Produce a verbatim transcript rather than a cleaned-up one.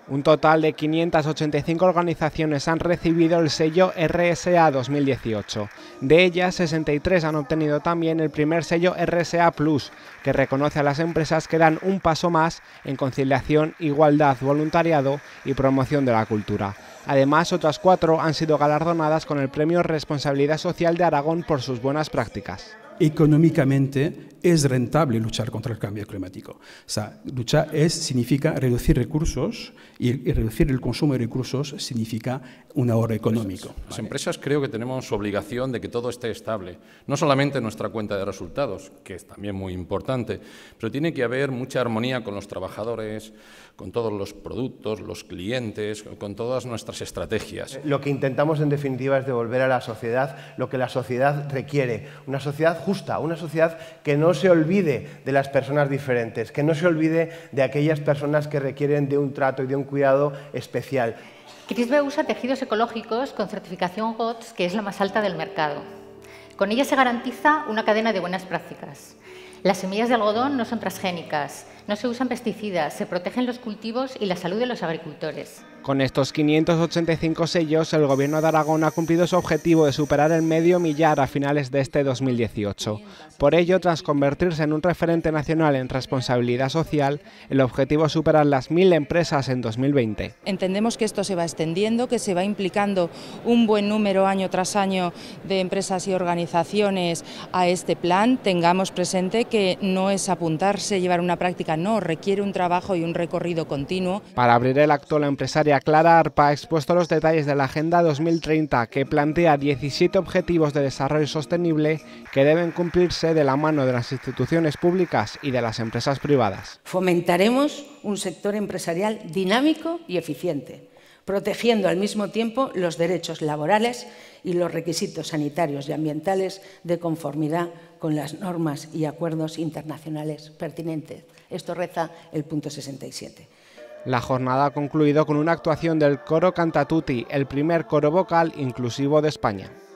Un total de quinientas ochenta y cinco organizaciones han recibido el sello R S A dos mil dieciocho. De ellas, sesenta y tres han obtenido también el primer sello R S A Plus, que reconoce a las empresas que dan un paso más en conciliación, igualdad, voluntariado y promoción de la cultura. Además, otras cuatro han sido galardonadas con el Premio Responsabilidad Social de Aragón por sus buenas prácticas. Económicamente es rentable luchar contra el cambio climático. O sea, luchar es, significa reducir recursos y, y reducir el consumo de recursos significa un ahorro económico. Las ¿vale? empresas creo que tenemos obligación de que todo esté estable. No solamente nuestra cuenta de resultados, que es también muy importante, pero tiene que haber mucha armonía con los trabajadores, con todos los productos, los clientes, con todas nuestras estrategias. Lo que intentamos en definitiva es devolver a la sociedad lo que la sociedad requiere, una sociedad justa, una sociedad que no se olvide de las personas diferentes, que no se olvide de aquellas personas que requieren de un trato y de un cuidado especial. Crisbe usa tejidos ecológicos con certificación G O T S, que es la más alta del mercado. Con ella se garantiza una cadena de buenas prácticas. Las semillas de algodón no son transgénicas, no se usan pesticidas, se protegen los cultivos y la salud de los agricultores. Con estos quinientos ochenta y cinco sellos, el Gobierno de Aragón ha cumplido su objetivo de superar el medio millar a finales de este dos mil dieciocho. Por ello, tras convertirse en un referente nacional en responsabilidad social, el objetivo es superar las mil empresas en dos mil veinte. Entendemos que esto se va extendiendo, que se va implicando un buen número año tras año de empresas y organizaciones a este plan. Tengamos presente que no es apuntarse, llevar una práctica, no, requiere un trabajo y un recorrido continuo. Para abrir el acto, la empresaria Clara Arpa ha expuesto los detalles de la Agenda dos mil treinta, que plantea diecisiete objetivos de desarrollo sostenible que deben cumplirse de la mano de las instituciones públicas y de las empresas privadas. Fomentaremos un sector empresarial dinámico y eficiente, protegiendo al mismo tiempo los derechos laborales y los requisitos sanitarios y ambientales de conformidad con las normas y acuerdos internacionales pertinentes. Esto reza el punto sesenta y siete. La jornada ha concluido con una actuación del Coro Cantatuti, el primer coro vocal inclusivo de España.